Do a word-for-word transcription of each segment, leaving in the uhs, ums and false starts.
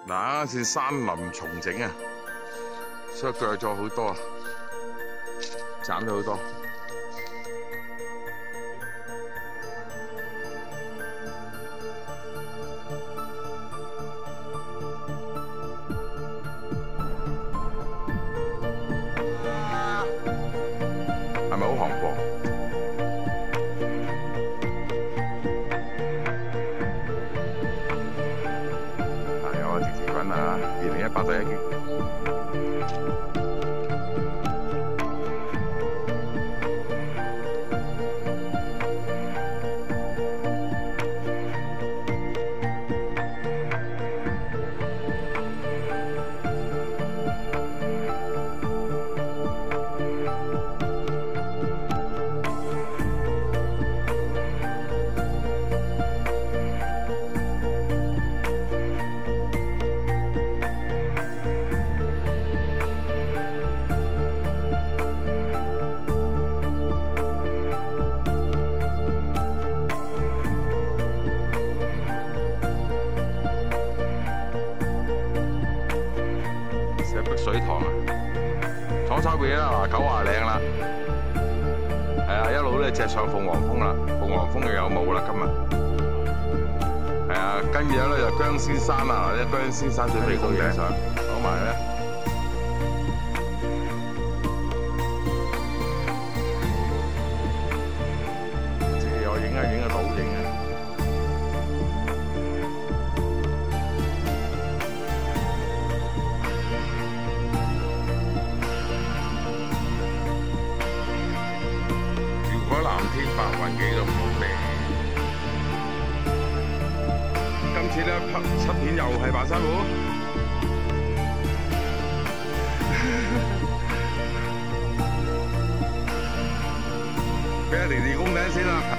嗱，嗰陣山林重整啊，所以鋸咗好多，斬咗好多。係咪好行貨？啊，有啊，直持軍啊，二零一八第一擊。水塘啊，廠抽嘢啦，嗱九華嶺啦，係啊，一路咧直上鳳凰峰啦，鳳凰峰又有霧啦今日，係啊，跟住咧就僵屍山啊，啲僵屍山準備攻頂上，講埋咧，自己我影啊影啊倒影啊。藍天白雲幾咁好靚，今次咧拍出片又係白山湖，俾阿迪迪攻頂先啦。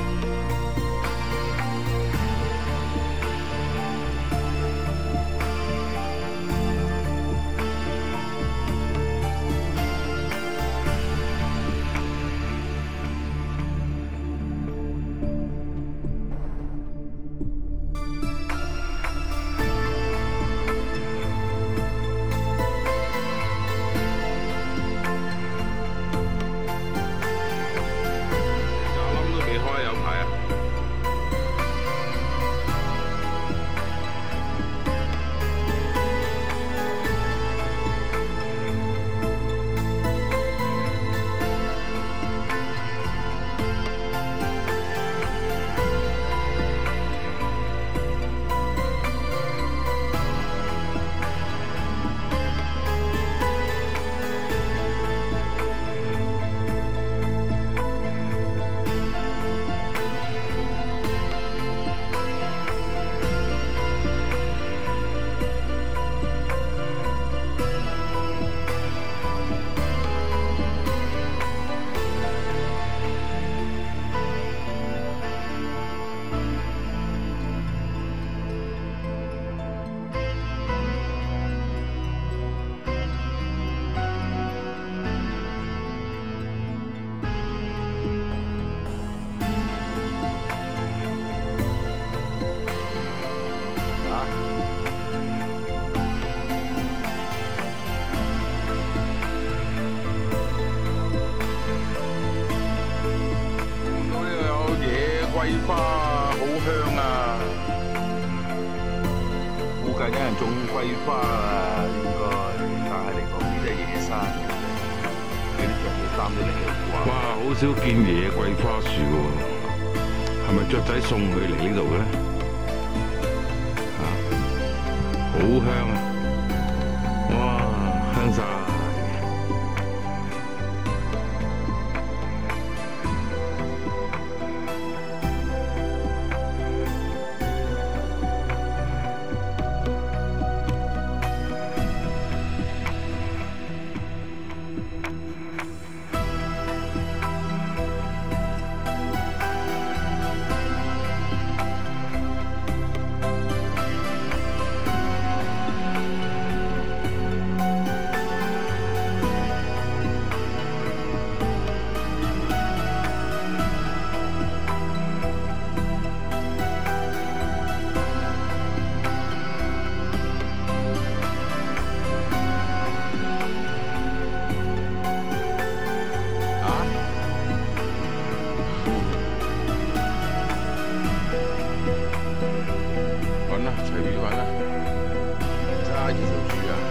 桂花好香啊！附近有人種桂花啊，應該，但係嚟講呢啲係野生嘅，嗰啲雀要擔啲嚟嘅。哇！好少見野桂花樹喎，係咪雀仔送佢嚟呢度嘅咧？嚇，好香啊！哇，香晒！ 便揾啦，揸住條樹啊！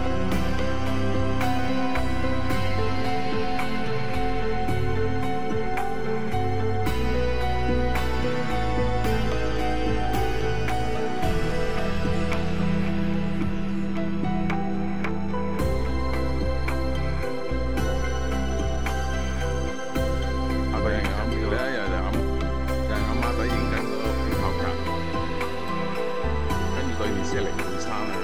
下個人啱呢個，有人啱，有人啱啱仔影緊嗰個票口格，跟住對面先係靈會山啊！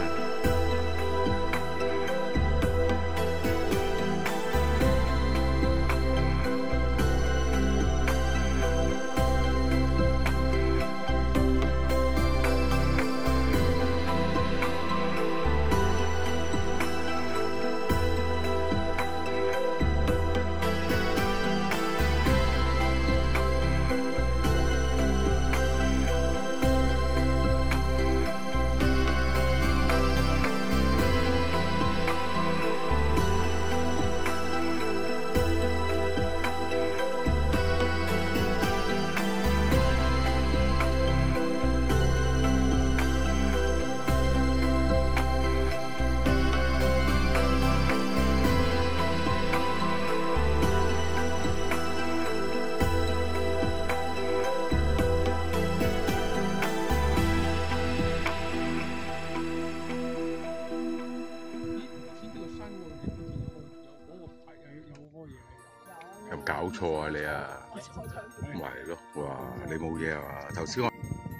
有搞錯啊你啊！咪係咯，哇！你冇嘢啊嘛？頭先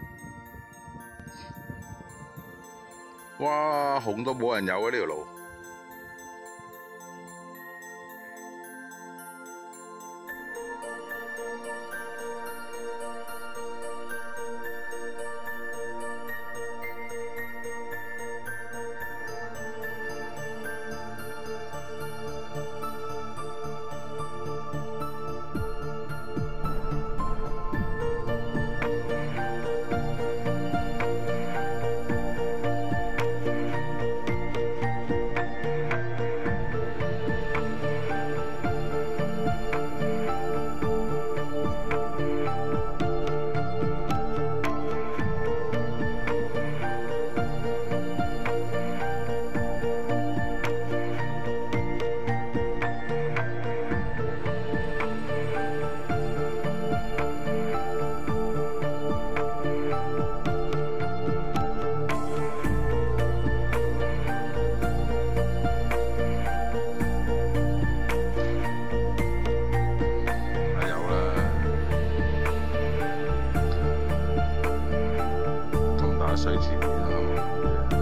我哇紅到冇人有啊呢條路。水前面啊！